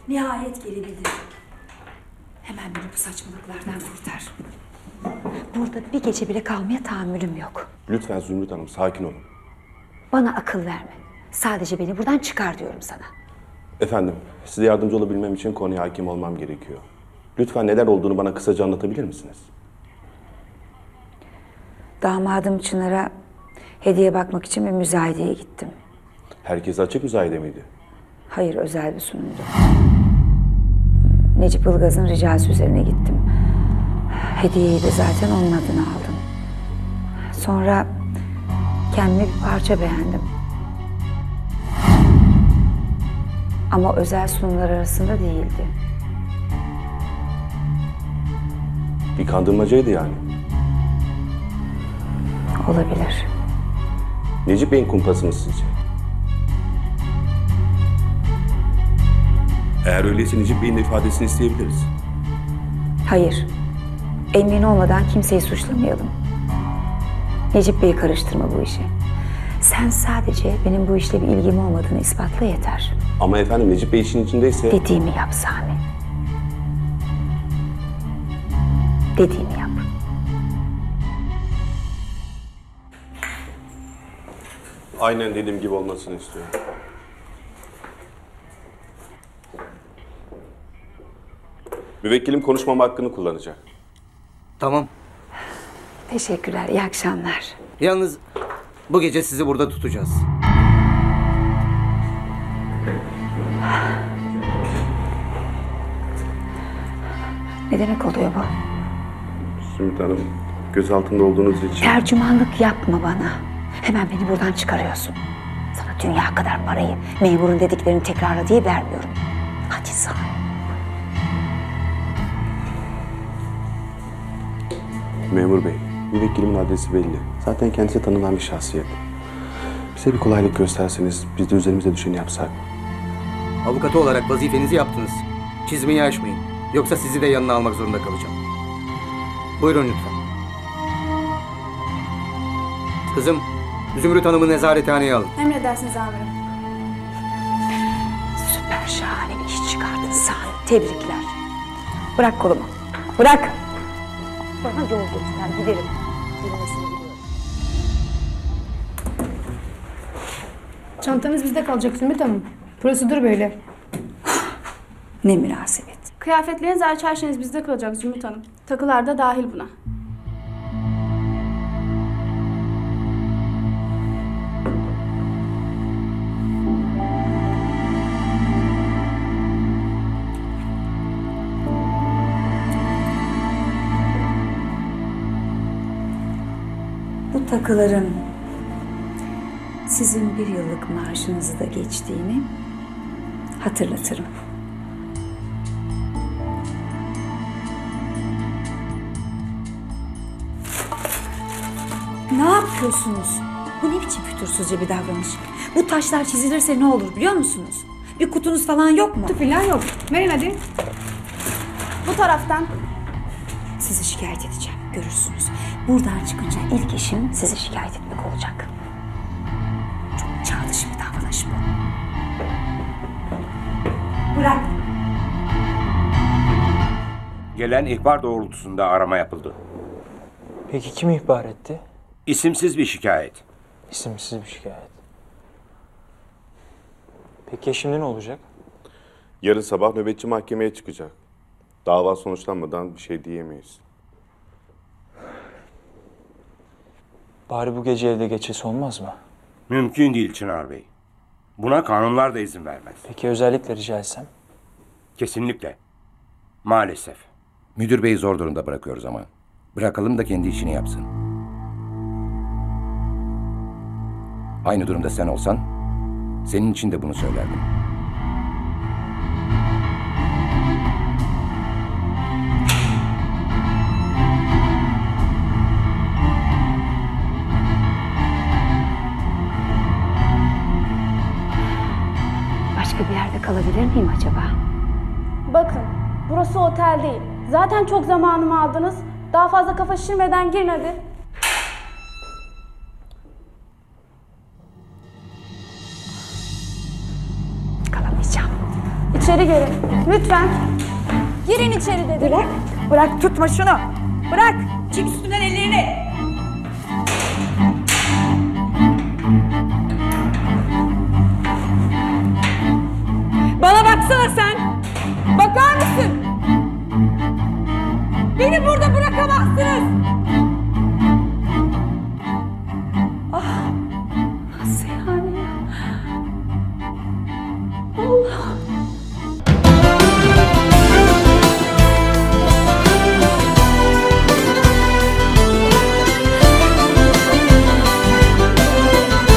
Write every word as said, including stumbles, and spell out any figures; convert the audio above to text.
Nihayet gelebildin. Hemen beni bu saçmalıklardan kurtar. Burada bir gece bile kalmaya tahammülüm yok. Lütfen Zümrüt Hanım, sakin olun. Bana akıl verme. Sadece beni buradan çıkar diyorum sana. Efendim, size yardımcı olabilmem için konuya hakim olmam gerekiyor. Lütfen neler olduğunu bana kısaca anlatabilir misiniz? Damadım Çınar'a hediye bakmak için bir müzayedeye gittim. Herkese açık müzayede miydi? Hayır, özel bir sunumdu. Necip Ilgaz'ın ricası üzerine gittim. Hediyeyi de zaten onun adına aldım. Sonra kendime bir parça beğendim. Ama özel sunumlar arasında değildi. Bir kandırmacaydı yani. Olabilir. Necip Bey'in kumpası mı sizce? Eğer öyleyse Necip Bey'in de ifadesini isteyebiliriz. Hayır. Emin olmadan kimseyi suçlamayalım. Necip Bey'i karıştırma bu işe. Sen sadece benim bu işle bir ilgim olmadığını ispatla yeter. Ama efendim Necip Bey işin içindeyse... Dediğimi yap Sami. Dediğimi yap. Aynen dediğim gibi olmasını istiyorum. Müvekkilim konuşmama hakkını kullanacak. Tamam. Teşekkürler, iyi akşamlar. Yalnız bu gece sizi burada tutacağız. Ne demek oluyor bu? Zümrüt Hanım, gözaltında olduğunuz için... Tercümanlık yapma bana. Hemen beni buradan çıkarıyorsun. Sana dünya kadar parayı memurun dediklerini tekrarla diye vermiyorum. Hadi Sami. Memur Bey, müvekkilimin adresi belli. Zaten kendisi tanınan bir şahsiyet. Bize bir kolaylık gösterseniz, biz de üzerimize düşeni yapsak. Avukatı olarak vazifenizi yaptınız. Çizmeyi aşmayın. Yoksa sizi de yanına almak zorunda kalacağım. Buyurun lütfen. Kızım, Zümrüt Hanım'ı nezarethaneye alın. Emredersiniz amirim. Süper, şahane bir iş çıkardın Sami. Tebrikler. Bırak kolumu. Bırak. Bana yol göster, giderim. Kelimesini biliyorum. Çantanız bizde kalacak Zümrüt Hanım. Prosedür böyle. Ne münasebet. Kıyafetleriniz, her her şeyiniz bizde kalacak Zümrüt Hanım. Takılar da dahil buna. Bu takıların sizin bir yıllık maaşınızı da geçtiğini hatırlatırım. Ne yapıyorsunuz? Bu ne biçim fütursuzca bir davranış? Bu taşlar çizilirse ne olur biliyor musunuz? Bir kutunuz falan yok mu? Kutu falan yok. Verin hadi. Bu taraftan. Sizi şikayet edeceğim, görürsünüz. Buradan çıkınca ilk işim sizi şikayet etmek olacak. Çok çağ dışı bir davranış bu. Bırak. Gelen ihbar doğrultusunda arama yapıldı. Peki kim ihbar etti? İsimsiz bir şikayet. İsimsiz bir şikayet. Peki ya şimdi ne olacak? Yarın sabah nöbetçi mahkemeye çıkacak. Dava sonuçlanmadan bir şey diyemeyiz. Bari bu gece evde geçesi olmaz mı? Mümkün değil Çınar Bey. Buna kanunlar da izin vermez. Peki özellikle rica etsem? Kesinlikle. Maalesef. Müdür beyi zor durumda bırakıyoruz ama. Bırakalım da kendi işini yapsın. Aynı durumda sen olsan, senin için de bunu söylerdim. Başka bir yerde kalabilir miyim acaba? Bakın, burası otel değil. Zaten çok zamanımı aldınız. Daha fazla kafa şişirmeden girin hadi. Kalamayacağım. İçeri girin. Lütfen. Girin içeri dedim. Bırak, bırak tutma şunu. Bırak, çek üstünden ellerini. Bana baksana sen. Bakar mısın? Beni burada bırakamazsınız. Nasıl yani? Allah!